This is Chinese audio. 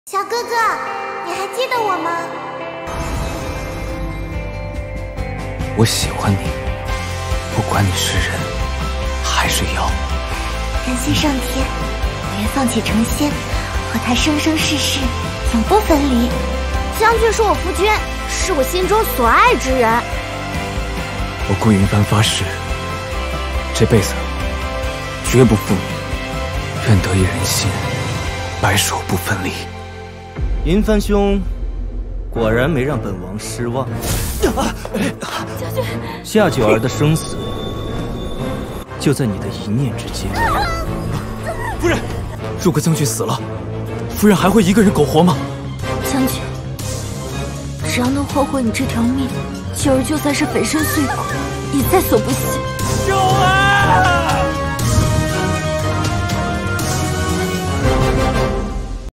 小哥哥，你还记得我吗？ 我喜欢你，不管你是人还是妖。 感谢上天，我愿放弃成仙，和他生生世世永不分离。将军是我夫君，是我心中所爱之人。 我顾云帆发誓，这辈子绝不负你，愿得一人心，白首不分离。 云帆兄，果然没让本王失望。 将军， 夏九儿的生死就在你的一念之间。 夫人，如果将军死了，夫人还会一个人苟活吗？ 将军，只要能换回你这条命，九儿就算是粉身碎骨，也在所不惜。 九儿！